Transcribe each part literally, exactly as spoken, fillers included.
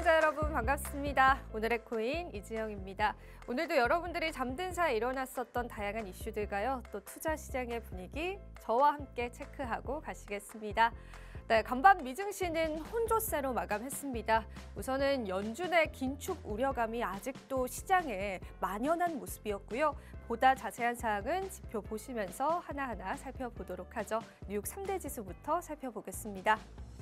시청자 여러분 반갑습니다. 오늘의 코인 이지영입니다. 오늘도 여러분들이 잠든 사이 일어났었던 다양한 이슈들과요. 또 투자 시장의 분위기 저와 함께 체크하고 가시겠습니다. 네, 간밤 미증시는 혼조세로 마감했습니다. 우선은 연준의 긴축 우려감이 아직도 시장에 만연한 모습이었고요. 보다 자세한 사항은 지표 보시면서 하나하나 살펴보도록 하죠. 뉴욕 삼 대 지수부터 살펴보겠습니다.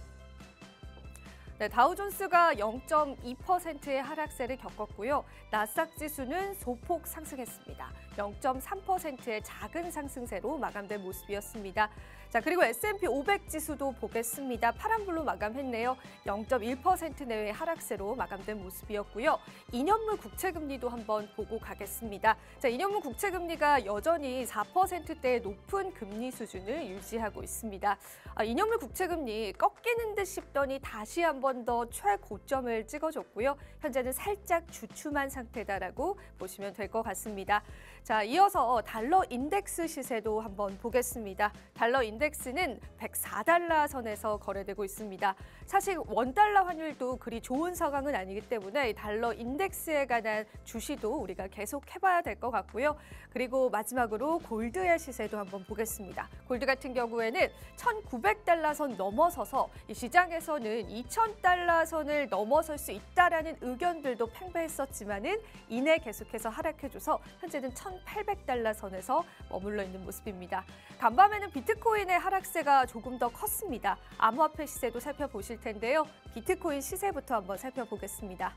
네, 다우존스가 영 점 이 퍼센트의 하락세를 겪었고요. 나스닥 지수는 소폭 상승했습니다. 영 점 삼 퍼센트의 작은 상승세로 마감된 모습이었습니다. 자, 그리고 에스 앤 피 오백 지수도 보겠습니다. 파란불로 마감했네요. 영 점 일 퍼센트 내외의 하락세로 마감된 모습이었고요. 이 년물 국채금리도 한번 보고 가겠습니다. 자, 이 년물 국채금리가 여전히 사 퍼센트대의 높은 금리 수준을 유지하고 있습니다. 아, 이 년물 국채금리 꺾이는 듯 싶더니 다시 한번 번 더 최고점을 찍어줬고요. 현재는 살짝 주춤한 상태다라고 보시면 될 것 같습니다. 자, 이어서 달러 인덱스 시세도 한번 보겠습니다. 달러 인덱스는 백사 달러 선에서 거래되고 있습니다. 사실 원달러 환율도 그리 좋은 상황은 아니기 때문에 달러 인덱스에 관한 주시도 우리가 계속 해봐야 될 것 같고요. 그리고 마지막으로 골드의 시세도 한번 보겠습니다. 골드 같은 경우에는 천구백 달러 선 넘어서서 이 시장에서는 이천 달러 선을 넘어설 수 있다라는 의견들도 팽배했었지만은 이내 계속해서 하락해줘서 현재는 천팔백 달러 선에서 머물러 있는 모습입니다. 간밤에는 비트코인의 하락세가 조금 더 컸습니다. 암호화폐 시세도 살펴보실 텐데요. 비트코인 시세부터 한번 살펴보겠습니다.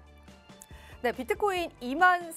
네, 비트코인 이만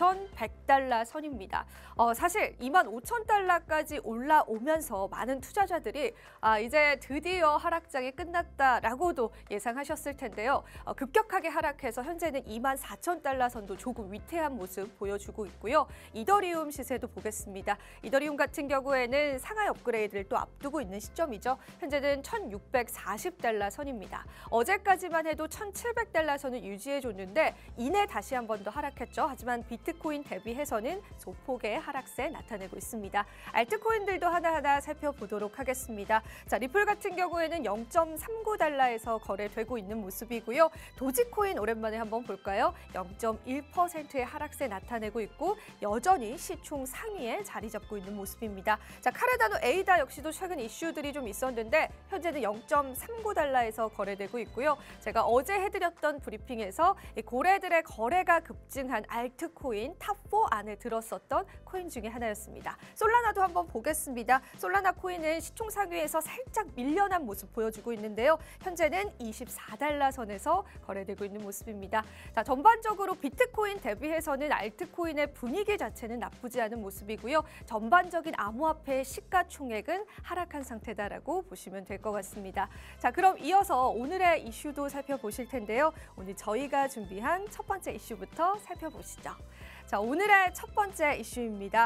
사천백 달러 선입니다. 어, 사실 이만 오천 달러까지 올라오면서 많은 투자자들이 아, 이제 드디어 하락장이 끝났다라고도 예상하셨을 텐데요. 어, 급격하게 하락해서 현재는 이만 사천 달러 선도 조금 위태한 모습 보여주고 있고요. 이더리움 시세도 보겠습니다. 이더리움 같은 경우에는 상하이 업그레이드를 또 앞두고 있는 시점이죠. 현재는 천육백사십 달러 선입니다. 어제까지만 해도 천칠백 달러 선을 유지해줬는데 이내 다시 한 번 더 하락했죠. 하지만 비트코인 대비해서는 소폭의 하락세 나타내고 있습니다. 알트코인들도 하나하나 살펴보도록 하겠습니다. 자, 리플 같은 경우에는 영 점 삼구 달러에서 거래되고 있는 모습이고요. 도지코인 오랜만에 한번 볼까요? 영 점 일 퍼센트의 하락세 나타내고 있고 여전히 시총 상위에 자리 잡고 있는 모습입니다. 자, 카르다노 에이다 역시도 최근 이슈들이 좀 있었는데 현재는 영 점 삼구 달러에서 거래되고 있고요. 제가 어제 해드렸던 브리핑에서 이 고래들의 거래가 급증한 알트코인 탑 사 안에 들었었던 코인 중에 하나였습니다. 솔라나도 한번 보겠습니다. 솔라나 코인은 시총 상위에서 살짝 밀려난 모습 보여주고 있는데요. 현재는 이십사 달러 선에서 거래되고 있는 모습입니다. 자, 전반적으로 비트코인 대비해서는 알트코인의 분위기 자체는 나쁘지 않은 모습이고요. 전반적인 암호화폐의 시가총액은 하락한 상태다라고 보시면 될 것 같습니다. 자, 그럼 이어서 오늘의 이슈도 살펴보실 텐데요. 오늘 저희가 준비한 첫 번째 이슈부터 살펴보시죠. 자, 오늘의 첫 번째 이슈입니다.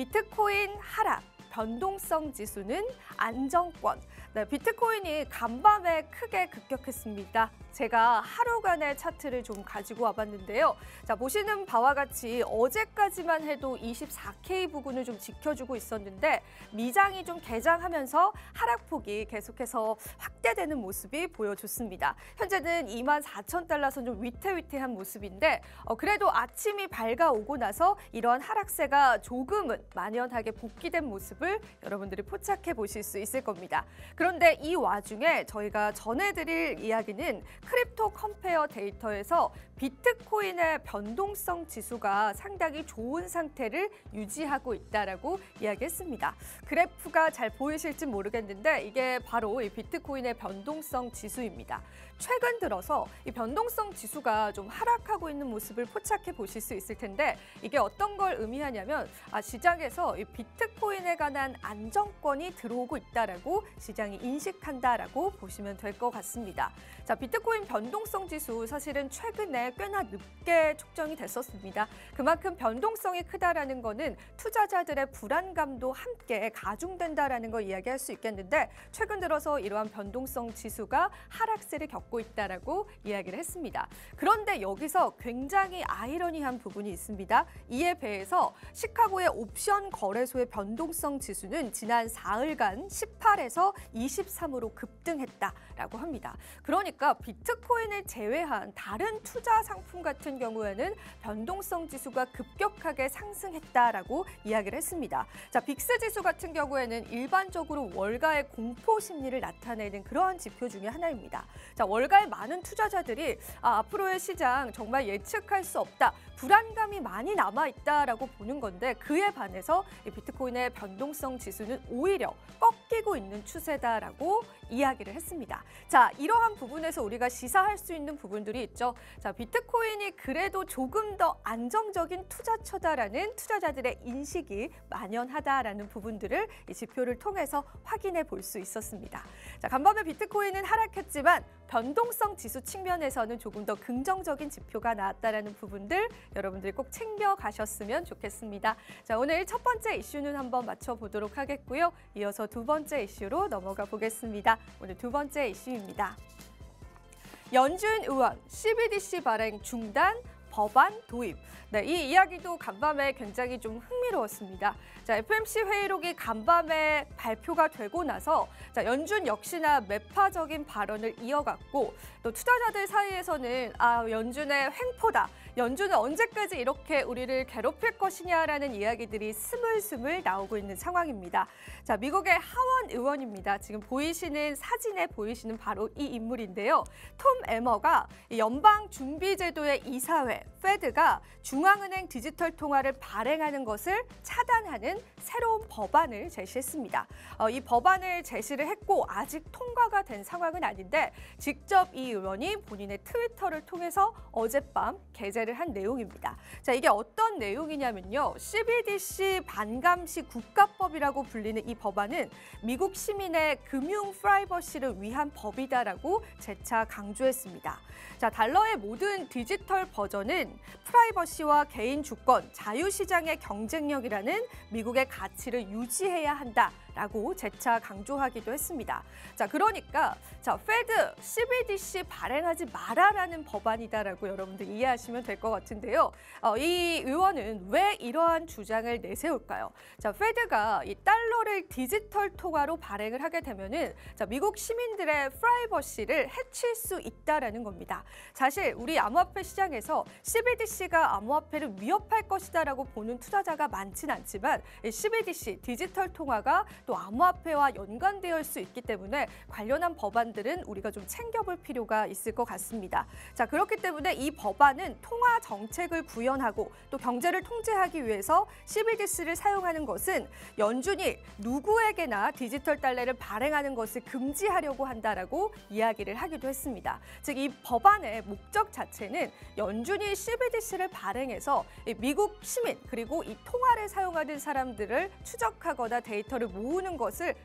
비트코인 하락, 변동성 지수는 안정권. 네, 비트코인이 간밤에 크게 급격했습니다. 제가 하루간의 차트를 좀 가지고 와봤는데요. 자, 보시는 바와 같이 어제까지만 해도 이십사 케이 부근을 좀 지켜주고 있었는데 미장이 좀 개장하면서 하락폭이 계속해서 확대되는 모습이 보여줬습니다. 현재는 이만 사천 달러 선 좀 위태위태한 모습인데 어, 그래도 아침이 밝아오고 나서 이러한 하락세가 조금은 만연하게 복귀된 모습을 여러분들이 포착해 보실 수 있을 겁니다. 그런데 이 와중에 저희가 전해드릴 이야기는 크립토 컴페어 데이터에서 비트코인의 변동성 지수가 상당히 좋은 상태를 유지하고 있다라고 이야기했습니다. 그래프가 잘 보이실지 모르겠는데 이게 바로 이 비트코인의 변동성 지수입니다. 최근 들어서 이 변동성 지수가 좀 하락하고 있는 모습을 포착해 보실 수 있을 텐데 이게 어떤 걸 의미하냐면 아, 시장에서 이 비트코인에 관한 안정권이 들어오고 있다라고 시장이 인식한다라고 보시면 될 것 같습니다. 자, 비트코인 변동성 지수 사실은 최근에 꽤나 늦게 축정이 됐었습니다. 그만큼 변동성이 크다라는 거는 투자자들의 불안감도 함께 가중된다라는 걸 이야기할 수 있겠는데 최근 들어서 이러한 변동성 지수가 하락세를 겪고 있다라고 이야기를 했습니다. 그런데 여기서 굉장히 아이러니한 부분이 있습니다. 이에 비해서 시카고의 옵션 거래소의 변동성 지수는 지난 사흘간 십팔에서 이십삼으로 급등했다라고 합니다. 그러니까 비트코인을 제외한 다른 투자 상품 같은 경우에는 변동성 지수가 급격하게 상승했다라고 이야기를 했습니다. 자, 빅스 지수 같은 경우에는 일반적으로 월가의 공포 심리를 나타내는 그러한 지표 중에 하나입니다. 자, 월가의 많은 투자자들이 아, 앞으로의 시장 정말 예측할 수 없다. 불안감이 많이 남아있다라고 보는 건데 그에 반해서 이 비트코인의 변동성 지수는 오히려 꺾이고 있는 추세다라고 이야기를 했습니다. 자, 이러한 부분에서 우리가 시사할 수 있는 부분들이 있죠. 자, 비트코인이 그래도 조금 더 안정적인 투자처다라는 투자자들의 인식이 만연하다라는 부분들을 이 지표를 통해서 확인해 볼 수 있었습니다. 자, 간밤에 비트코인은 하락했지만 변동성 지수 측면에서는 조금 더 긍정적인 지표가 나왔다라는 부분들 여러분들이 꼭 챙겨가셨으면 좋겠습니다. 자, 오늘 첫 번째 이슈는 한번 맞춰보도록 하겠고요. 이어서 두 번째 이슈로 넘어가 보겠습니다. 오늘 두 번째 이슈입니다. 연준 의원 씨비디씨 발행 중단, 법안 도입. 네, 이 이야기도 간밤에 굉장히 좀 흥미로웠습니다. 자, 에프오엠씨 회의록이 간밤에 발표가 되고 나서 자, 연준 역시나 매파적인 발언을 이어갔고 또 투자자들 사이에서는 아, 연준의 횡포다. 연준은 언제까지 이렇게 우리를 괴롭힐 것이냐라는 이야기들이 스물스물 나오고 있는 상황입니다. 자, 미국의 하원 의원입니다. 지금 보이시는 사진에 보이시는 바로 이 인물인데요. 톰 에머가 연방준비제도의 이사회, 페드가 중앙은행 디지털 통화를 발행하는 것을 차단하는 새로운 법안을 제시했습니다. 어, 이 법안을 제시를 했고 아직 통과가 된 상황은 아닌데 직접 이 의원이 본인의 트위터를 통해서 어젯밤 게재를 한 내용입니다. 자, 이게 어떤 내용이냐면요. 씨비디씨 반감시 국가법이라고 불리는 이 법안은 미국 시민의 금융 프라이버시를 위한 법이다라고 재차 강조했습니다. 자, 달러의 모든 디지털 버전은 프라이버시와 개인 주권, 자유시장의 경쟁력이라는 미국의 가치를 유지해야 한다라고 재차 강조하기도 했습니다. 자, 그러니까 자, 페드, 씨비디씨 발행하지 마라라는 법안이다라고 여러분들 이해하시면 될 것 같은데요. 어, 이 의원은 왜 이러한 주장을 내세울까요? 자, 페드가 이 달러를 디지털 통화로 발행을 하게 되면은 자, 미국 시민들의 프라이버시를 해칠 수 있다라는 겁니다. 사실 우리 암호화폐 시장에서 씨비디씨가 암호화폐를 위협할 것이다라고 보는 투자자가 많지는 않지만 씨비디씨, 디지털 통화가 또 암호화폐와 연관되어 수 있기 때문에 관련한 법안들은 우리가 좀 챙겨볼 필요가 있을 것 같습니다. 자, 그렇기 때문에 이 법안은 통화 정책을 구현하고 또 경제를 통제하기 위해서 씨비디씨를 사용하는 것은 연준이 누구에게나 디지털 달러를 발행하는 것을 금지하려고 한다라고 이야기를 하기도 했습니다. 즉, 이 법안의 목적 자체는 연준이 씨비디씨를 발행해서 미국 시민 그리고 이 통화를 사용하는 사람들을 추적하거나 데이터를 모으는 것을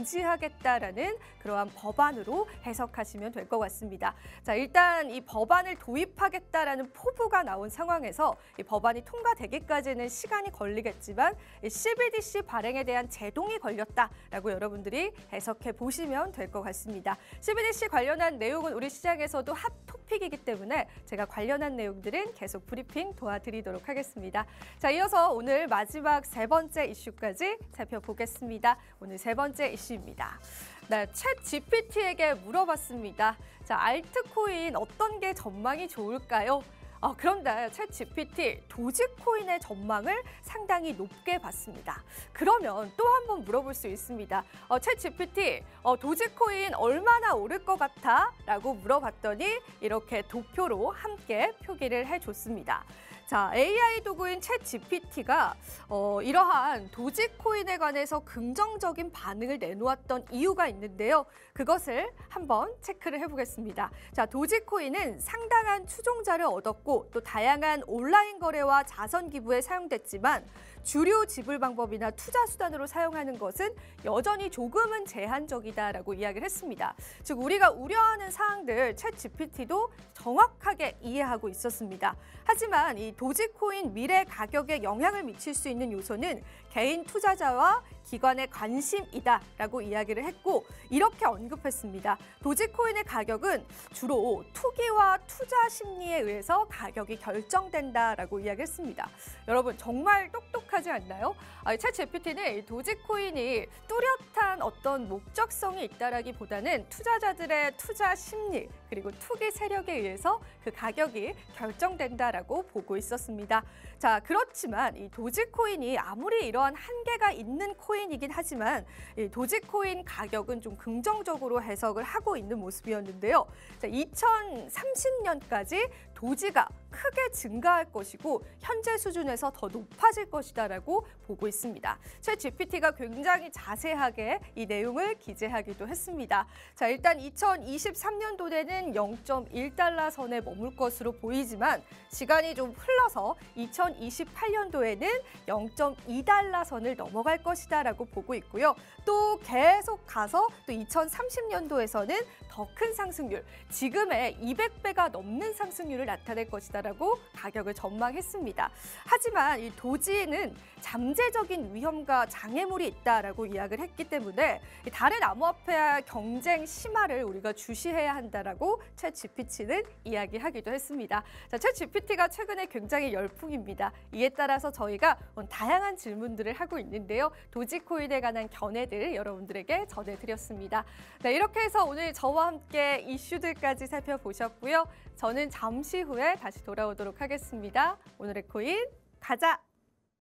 금지하겠다라는 그러한 법안으로 해석하시면 될 것 같습니다. 자, 일단 이 법안을 도입하겠다라는 포부가 나온 상황에서 이 법안이 통과되기까지는 시간이 걸리겠지만 씨비디씨 발행에 대한 제동이 걸렸다라고 여러분들이 해석해 보시면 될 것 같습니다. 씨비디씨 관련한 내용은 우리 시장에서도 핫 토픽이기 때문에 제가 관련한 내용들은 계속 브리핑 도와드리도록 하겠습니다. 자, 이어서 오늘 마지막 세 번째 이슈까지 살펴보겠습니다. 오늘 세 번째 이슈입니다. 네, 챗 지피티에게 물어봤습니다. 자, 알트코인 어떤 게 전망이 좋을까요? 아, 그런데 챗 지피티, 도지코인의 전망을 상당히 높게 봤습니다. 그러면 또 한 번 물어볼 수 있습니다. 어, 챗 지피티, 어, 도지코인 얼마나 오를 것 같아? 라고 물어봤더니 이렇게 도표로 함께 표기를 해줬습니다. 자, 에이아이 도구인 챗 지피티가 어, 이러한 도지코인에 관해서 긍정적인 반응을 내놓았던 이유가 있는데요. 그것을 한번 체크를 해보겠습니다. 자, 도지코인은 상당한 추종자를 얻었고 또 다양한 온라인 거래와 자선 기부에 사용됐지만 주류 지불 방법이나 투자 수단으로 사용하는 것은 여전히 조금은 제한적이다라고 이야기를 했습니다. 즉, 우리가 우려하는 사항들 챗 지피티도 정확하게 이해하고 있었습니다. 하지만 이 도지코인 미래 가격에 영향을 미칠 수 있는 요소는 개인 투자자와 기관의 관심이다라고 이야기를 했고 이렇게 언급했습니다. 도지코인의 가격은 주로 투기와 투자 심리에 의해서 가격이 결정된다라고 이야기했습니다. 여러분 정말 똑똑하지 않나요? 아, 챗지피티는 도지코인이 뚜렷한 어떤 목적성이 있다라기보다는 투자자들의 투자 심리 그리고 투기 세력에 의해서 그 가격이 결정된다라고 보고 있었습니다. 자, 그렇지만 이 도지코인이 아무리 이러한 한계가 있는 코인이긴 하지만 이 도지코인 가격은 좀 긍정적으로 해석을 하고 있는 모습이었는데요. 자, 이천삼십 년까지 도지가 크게 증가할 것이고 현재 수준에서 더 높아질 것이다라고 보고 있습니다. 챗지피티가 굉장히 자세하게 이 내용을 기재하기도 했습니다. 자, 일단 이천이십삼 년도에는 영 점 일 달러 선에 머물 것으로 보이지만 시간이 좀 흘러서 이천이십팔 년도에는 영 점 이 달러 선을 넘어갈 것이다라고 보고 있고요. 또 계속 가서 또 이천삼십 년도에서는 더 큰 상승률, 지금의 이백 배가 넘는 상승률을 나타낼 것이다라고 가격을 전망했습니다. 하지만 이 도지는 잠재적인 위험과 장애물이 있다라고 이야기를 했기 때문에 다른 암호화폐와 경쟁 심화를 우리가 주시해야 한다라고 챗지피티는 이야기하기도 했습니다. 자, 챗지피티가 최근에 굉장히 열풍입니다. 이에 따라서 저희가 다양한 질문들을 하고 있는데요. 도지코인에 관한 견해들 여러분들에게 전해드렸습니다. 네, 이렇게 해서 오늘 저와 함께 이슈들까지 살펴보셨고요. 저는 잠시 후에 다시 돌아오도록 하겠습니다. 오늘의 코인 가자!